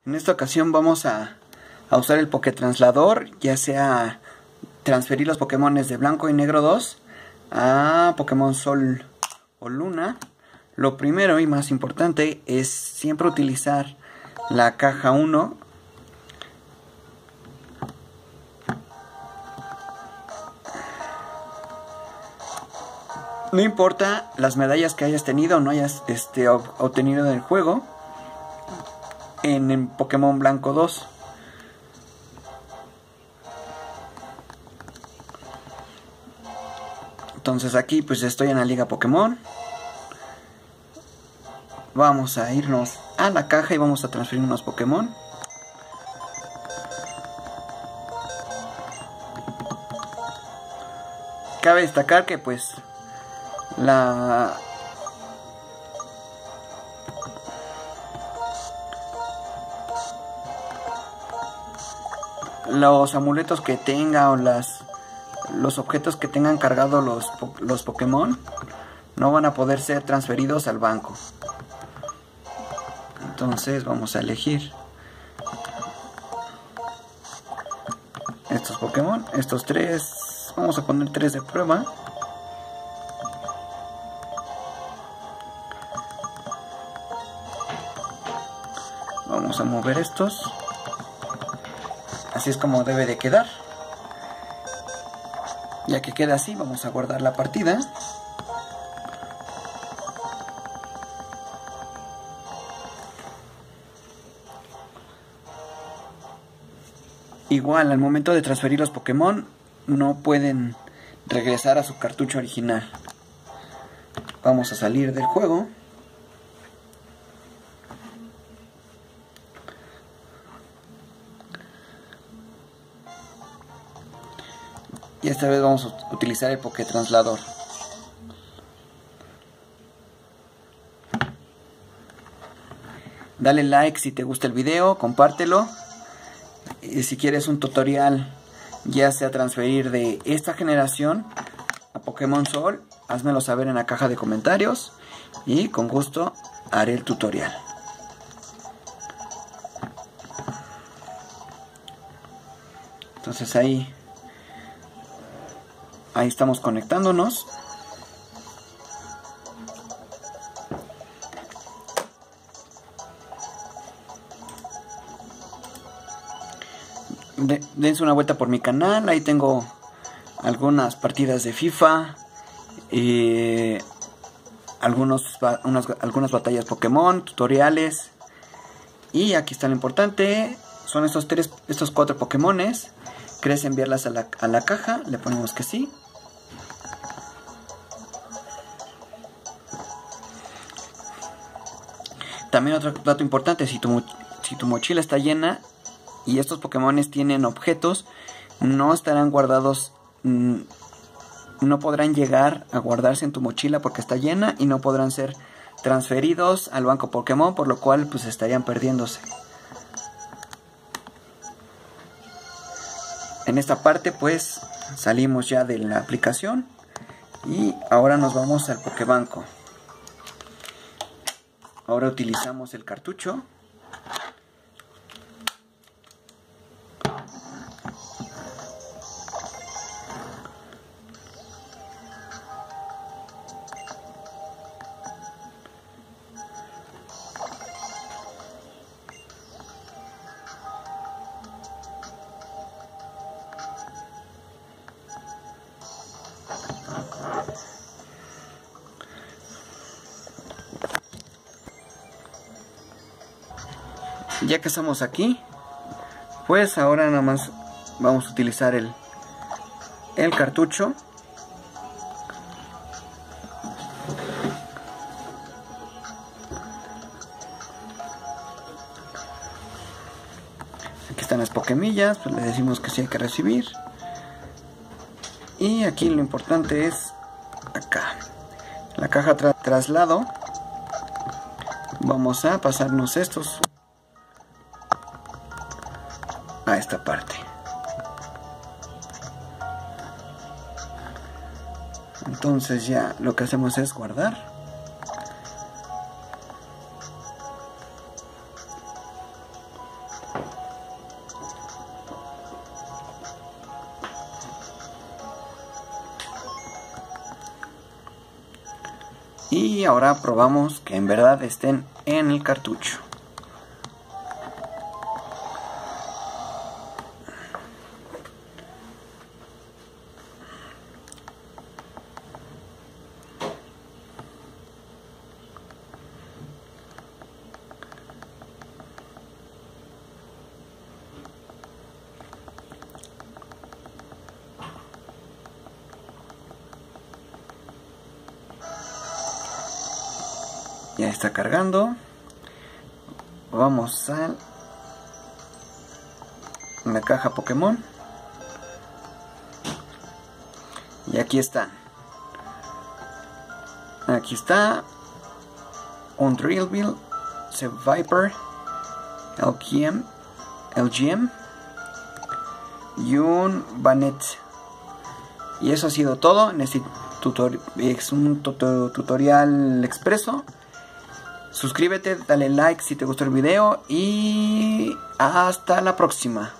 En esta ocasión vamos a usar el Pokétranslador, ya sea transferir los Pokémones de Blanco y Negro 2 a Pokémon Sol o Luna. Lo primero y más importante es siempre utilizar la caja 1. No importa las medallas que hayas tenido o no hayas obtenido en el juego en Pokémon Blanco 2. Entonces aquí pues estoy en la Liga Pokémon. Vamos a irnos a la caja y vamos a transferir unos Pokémon. Cabe destacar que pues los amuletos que tenga o los objetos que tengan cargados los Pokémon no van a poder ser transferidos al banco. Entonces vamos a elegir estos Pokémon, estos tres. Vamos a poner 3 de prueba. Vamos a mover estos. Así es como debe de quedar. Ya que queda así, vamos a guardar la partida. Igual, al momento de transferir los Pokémon, no pueden regresar a su cartucho original. Vamos a salir del juego. Y esta vez vamos a utilizar el Pokétranslador. Dale like si te gusta el video, compártelo. Y si quieres un tutorial, ya sea transferir de esta generación a Pokémon Sol, házmelo saber en la caja de comentarios y con gusto haré el tutorial. Entonces ahí estamos conectándonos. Dense una vuelta por mi canal, ahí tengo algunas partidas de FIFA, algunas batallas Pokémon, tutoriales. Y aquí está lo importante, son estos 4 Pokémones. ¿Quieres enviarlas a la caja? Le ponemos que sí. También otro dato importante, si tu mochila está llena y estos Pokémones tienen objetos, no estarán guardados, no podrán llegar a guardarse en tu mochila porque está llena y no podrán ser transferidos al banco Pokémon, por lo cual pues estarían perdiéndose. En esta parte pues salimos ya de la aplicación y ahora nos vamos al Pokébanco. Ahora utilizamos el cartucho. Ya que estamos aquí, pues ahora nada más vamos a utilizar el cartucho. Aquí están las Pokémillas, pues le decimos que sí hay que recibir. Y aquí lo importante es acá, la caja traslado. Vamos a pasarnos estos a esta parte. Entonces ya lo que hacemos es guardar. Y ahora probamos que en verdad estén en el cartucho. Ya está cargando. Vamos a la caja Pokémon. Y aquí están. Aquí está un Drillbur, Seviper, LGM y un Banette. Y eso ha sido todo en este tutorial. Es un tutorial expreso. Suscríbete, dale like si te gustó el video y hasta la próxima.